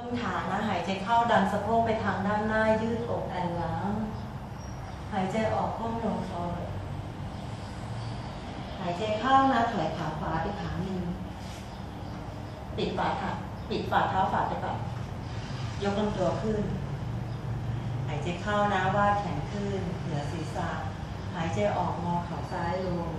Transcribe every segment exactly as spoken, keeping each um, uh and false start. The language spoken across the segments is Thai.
ต้นขานะหายใจเข้าดันสะโพกไปทางด้านหน้ายืดอกแอนหลังหายใจออกก้มลง forward หายใจเข้านะถอยขาขวาไปขาหนึ่งปิดฝ่าเท้าปิดฝ่าเท้าฝ่าไปก่อนยกลำตัวขึ้นหายใจเข้านะวาดแขนขึ้นเหนือศีรษะหายใจออกงอเข่าซ้ายลง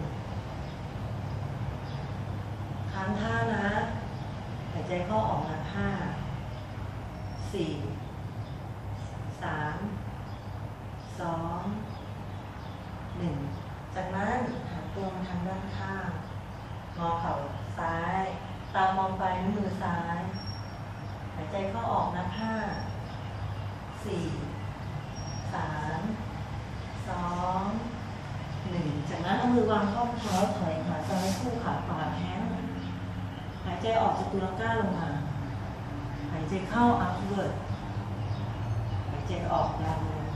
ค้างท่านะหายใจเข้าออกนับห้าสี่สามสองหนึ่งจากนั้นหันตัวมาทางด้านข้างงอเข่าซ้ายตามองไปนิ้วมือซ้ายหายใจเข้าออกนับห้าสี่สามสองหนึ่งจากนั้นเอามือวางข้อเท้าถอยขาซ้ายคู่ขาขวาแพ้หายใจออกจากตัวก้าลงมาหายใจเข้า upward หายใจออกดาวน์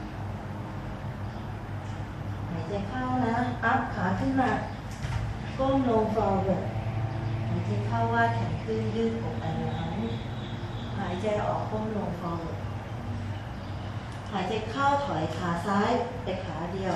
หายใจเข้านะอัพขาขึ้นมาก้มลง forward หายใจเข้าวาดแขนขึ้นยืดอกแอนหลังหายใจออกก้มลง forward หายใจเข้าถอยขาซ้ายไปขาเดียว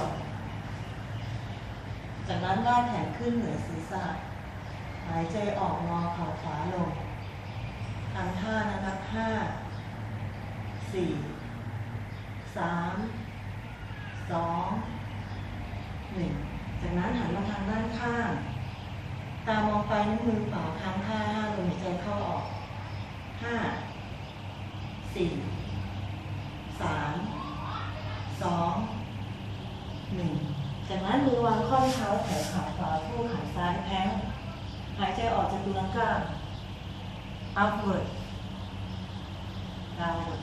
จากนั้นวาดแขนขึ้นเหนือศีรษะหายใจออกงอเข่าขวาลงทำท่านะครับห้าสี่สามสองหนึ่งจากนั้นหันมาทางด้านข้างตามองไปนิ้วมือขวาค้างท่าห้าลมหายใจเข้าออกห้าสี่สามสองหนึ่งจากนั้นมือวางข้อเท้าแขนขาขวาคู่ขาซ้ายแพ้หายใจออกจากตัวลังกา upward downward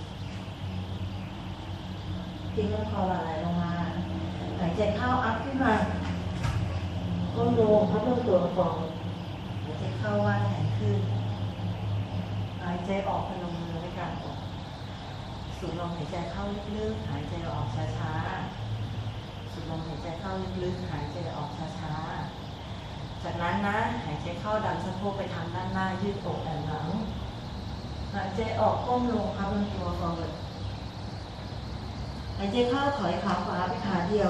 ทิ้งลงคอไหลลงมาหายใจเข้า up ขึ้นมาก้มลงพับลงตัวฟองหายใจเข้าวาดแขนขึ้นหายใจออกพนมมือไว้กลางอกสูดลมหายใจเข้าลึกๆหายใจออกช้าๆสูดลมหายใจเข้าลึกๆหายใจออกช้าๆจากนั้นนะหายใจเข้าดันสะโพกไปทางด้านหน้ายืดอกแอนหลังหายใจออกก้มลงพับลงตัว forward หายใจเข้าถอยขาขวาไปขาเดีย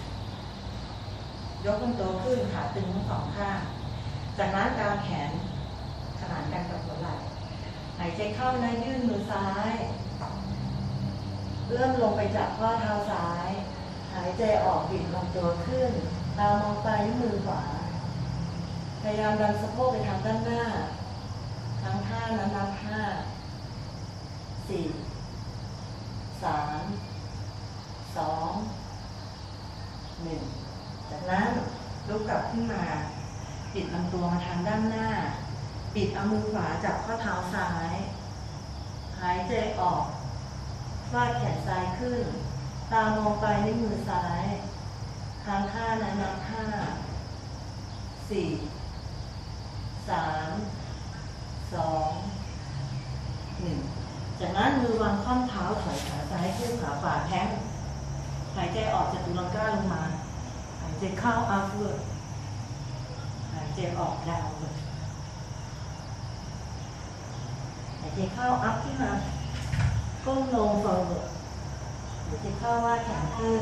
วยกลำตัวขึ้นขาตึงทั้งสองข้างจากนั้นกางแขนขนานกันกับหัวไหล่หายใจเข้านะยื่นมือซ้ายเอื้อมลงไปจับข้อเท้าซ้ายหายใจออกบิดลำตัวขึ้นตามองไปนิ้วมือขวาพยายามดันสะโพกไปทางด้านหน้าทั้งท่านั้นนับห้าสี่สามสองหนึ่งจากนั้นลุกกลับขึ้นมาปิดลำตัวมาทางด้านหน้าปิดเอามือขวาจับข้อเท้าซ้ายหายใจออกวาดแขนซ้ายขึ้นตามองไปนิ้วมือซ้ายทางท่านั้นนับห้าสี่สามสองหนึ่งจากนั้นมือวางข้อเท้าถอยขาซ้ายคู่ขาขวาแท้งหายใจออกจากตุลังกาลงมาหายใจเข้า upward หายใจออก downward หายใจเข้า up ขึ้นมาก้มลง forward หายใจเข้าวาดแขนขึ้น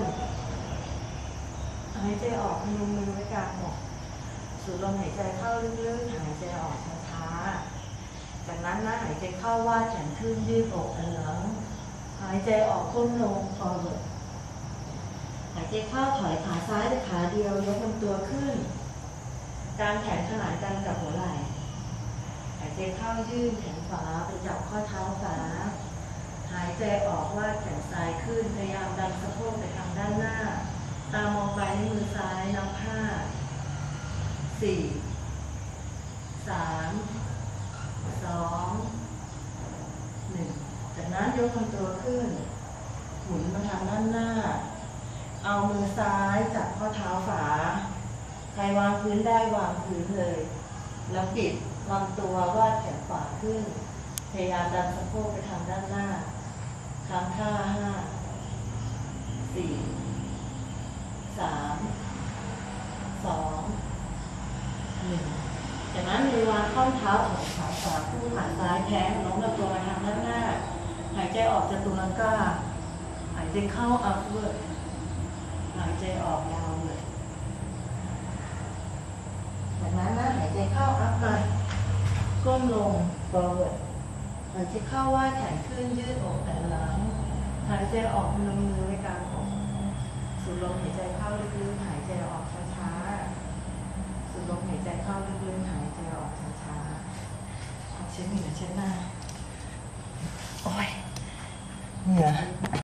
หายใจออกพนมมือไว้กลางอกสูดลมหายใจเข้าลึกๆหายใจออกช้าๆจากนั้นนะหายใจเข้าวาดแขนขึ้นยืดอกอันหลังหายใจออกก้มลง forward หายใจเข้าถอยขาซ้ายไปขาเดียวยกลำตัวขึ้นกางแขนขนานกันกับหัวไหล่หายใจเข้ายื่นแขนขวาไปจับข้อเท้าขวาหายใจออกวาดแขนซ้ายขึ้นพยายามดันสะโพกไปทางด้านหน้าตามองไปในมือซ้ายนับห้าสี่สามสองหนึ่งจากนั้นยกลำตัวขึ้นหมุนมาทางด้านหน้าเอามือซ้ายจับข้อเท้าขวาใครวางพื้นได้วางพื้นเลยแล้วปิดลำตัววาดแขนขวาขึ้นพยายามดันสะโพกไปทางด้านหน้าค้างท่าห้าสี่สามสองหนึ่งจากนั้นมือวางข้อเท้าของขาขวาคู่ขาซ้ายแทงน้องลำตัวมาทางด้านหน้าอกจตุรังกาหายใจเข้าอัพเวิร์ดหายใจออกยาวเลยจากนั้นนะหายใจเข้าอัพมาก้มลง forward หายใจเข้าว่าแขนขึ้นยืดอกแผ่นหลังหายใจออกพนมมือไว้กลางอกสูดลมหายใจเข้าลึกๆหายใจออกช้าๆสูดลมหายใจเข้าลึกๆหายใจออกช้าๆเช็ดเหงื่อเช็ดหน้าโอ้ยเหงื่อ